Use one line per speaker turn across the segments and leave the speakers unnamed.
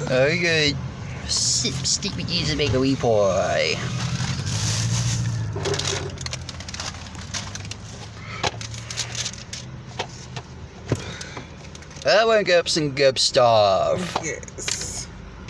Very good. Stick with you to make a report. I want to get some good stuff.
Yes.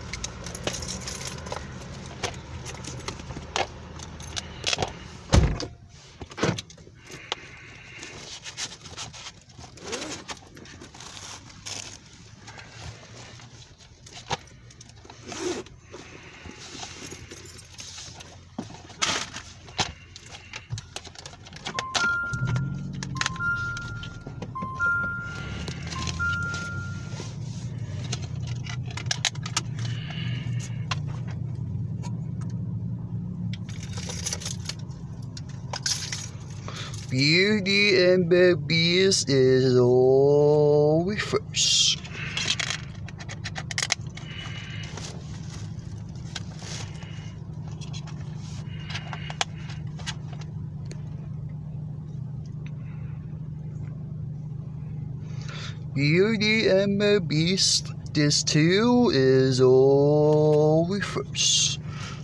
Beauty and the Beast is always first. Beauty and the Beast, this too is always first.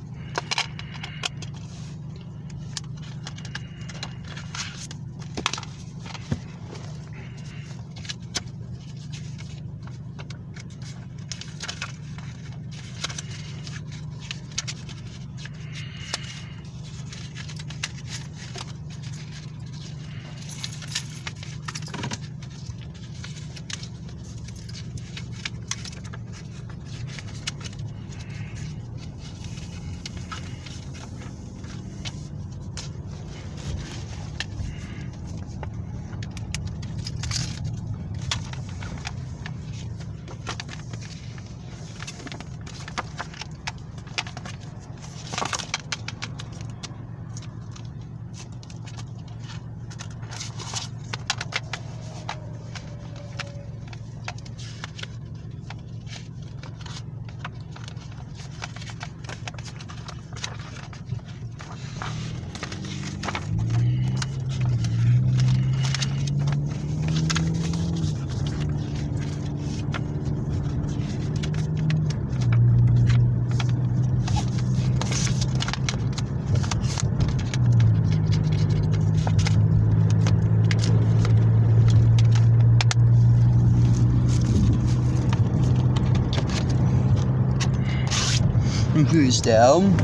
Who's down?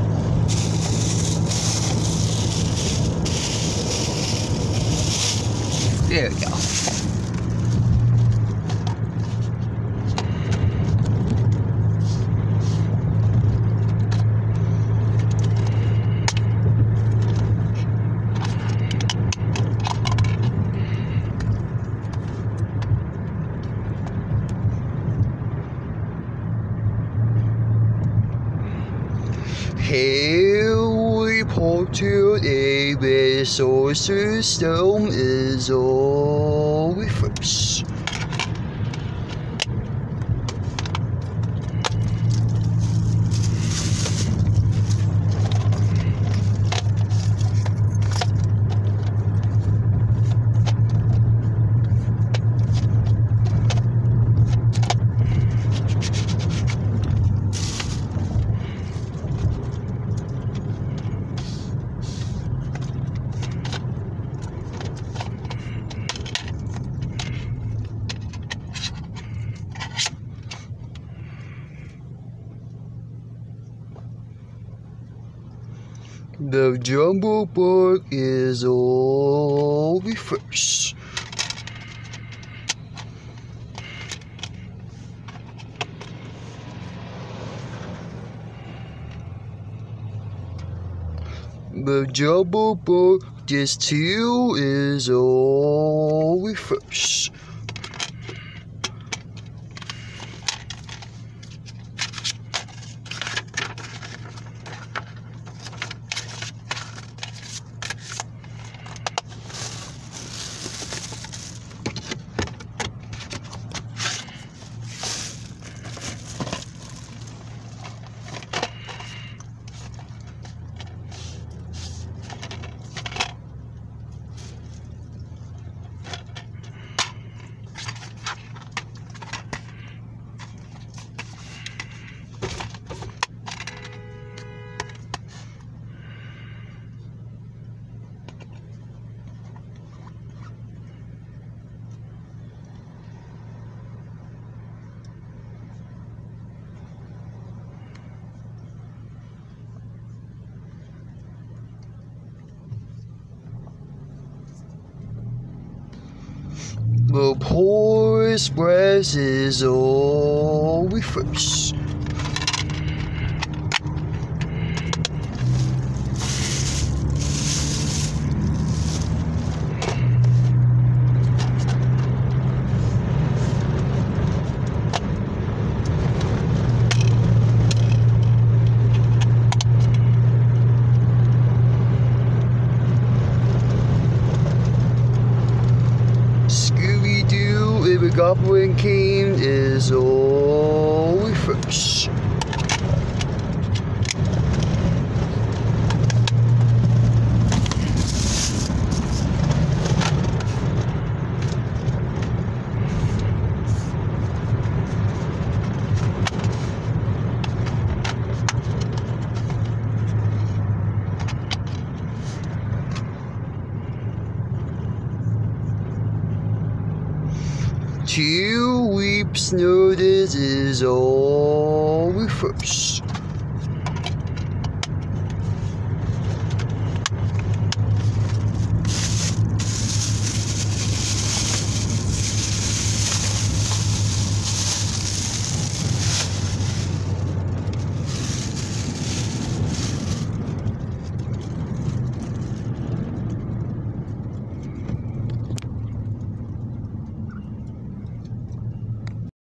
There we go. Harry Potter and the Sorcerer's Stone is always first. The Jungle Book is always first. The Jungle Book, this too is always first. The Polar Express is always first. Scooby-Doo, if a goblin came, is always first. Two weeks' notice is always first.